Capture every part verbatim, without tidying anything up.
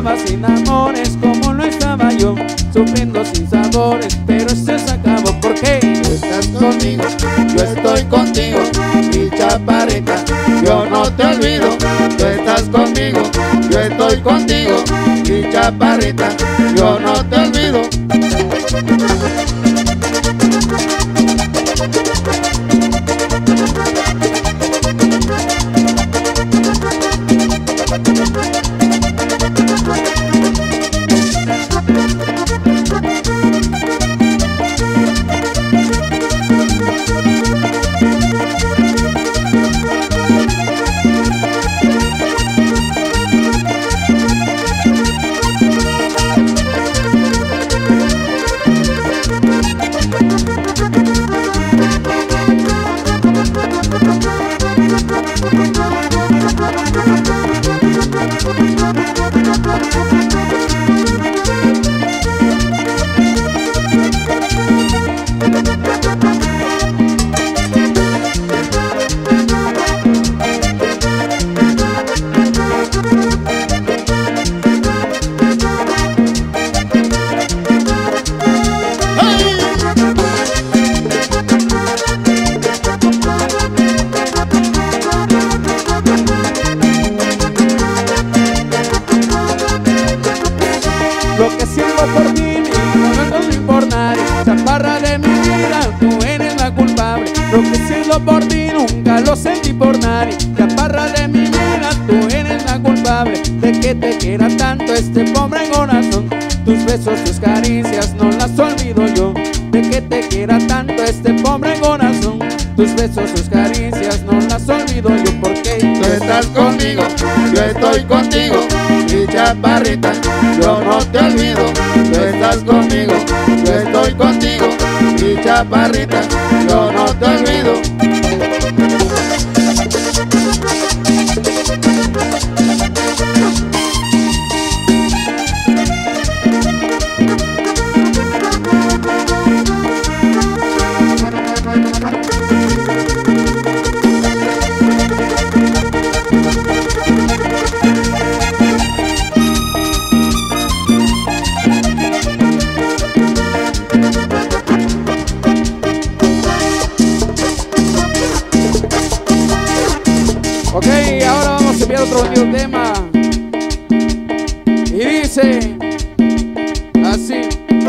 estaba sin amores como no estaba yo, sufriendo sin sabores, pero esto se acabó. ¿Por qué? Tú estás conmigo, yo estoy contigo, mi chaparrita, yo no te olvido. Tú estás conmigo, yo estoy contigo, mi chaparrita, yo no te olvido. Lo que siento por ti, no me doy por nadie. Chaparra de mi vida, tú eres la culpable. Lo que siento por ti, nunca lo sentí por nadie. Chaparra de mi vida, tú eres la culpable de que te quiera tanto este pobre corazón. Tus besos, tus caricias, no las olvido yo. De que te quiera tanto este pobre corazón. Tus besos, tus caricias, no las olvido yo. ¿Por qué? Tú estás conmigo, yo estoy contigo, mi chaparrita, yo no te olvido. Tú estás conmigo, yo estoy contigo, mi chaparrita, yo no te olvido. Ok, ahora vamos a enviar otro bonito tema. Y dice así.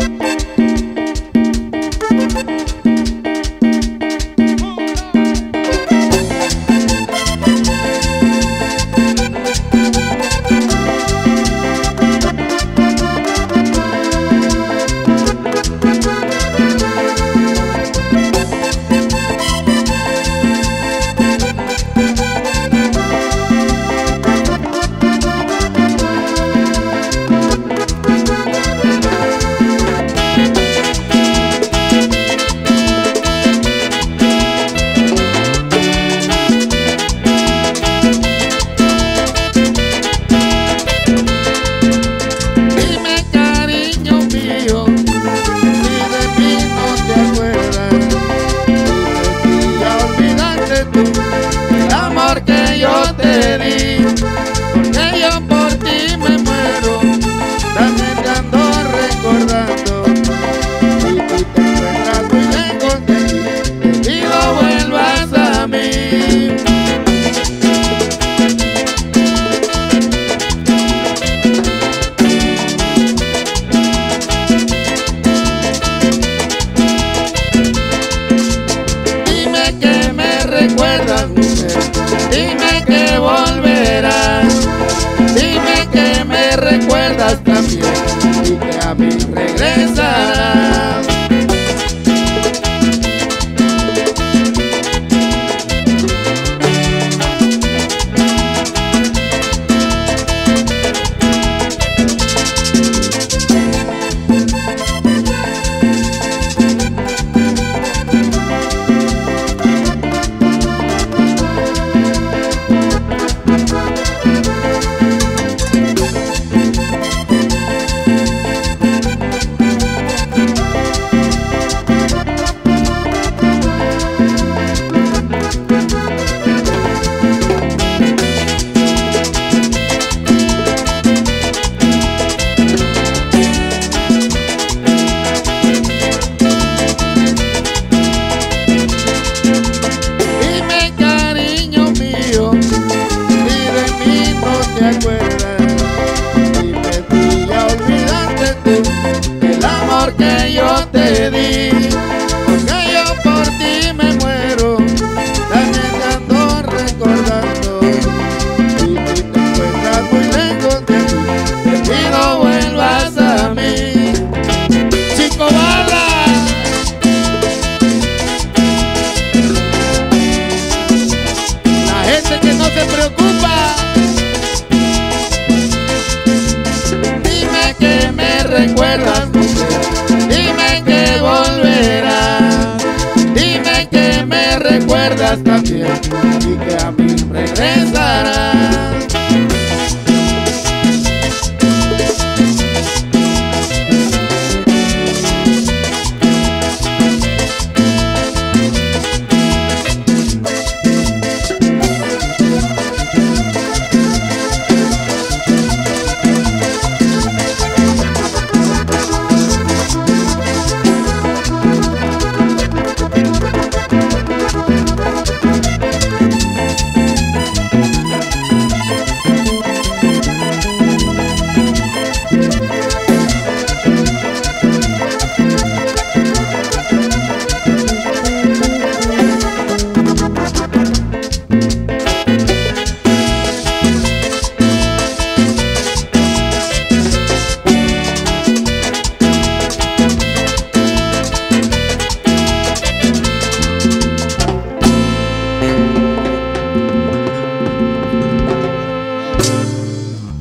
Dime que volverás, dime que me recuerdas también y que a mí regresarás.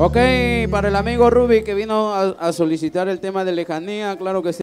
Ok, para el amigo Ruby que vino a, a solicitar el tema de lejanía, claro que sí.